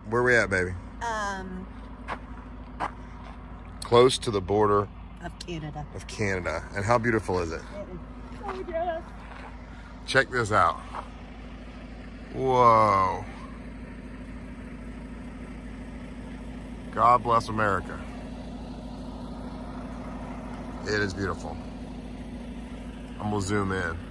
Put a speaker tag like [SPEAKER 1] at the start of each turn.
[SPEAKER 1] Where we at, baby? Close to the border
[SPEAKER 2] of Canada.
[SPEAKER 1] And how beautiful is it?
[SPEAKER 2] Oh, yeah.
[SPEAKER 1] Check this out. Whoa. God bless America. It is beautiful. I'm gonna zoom in.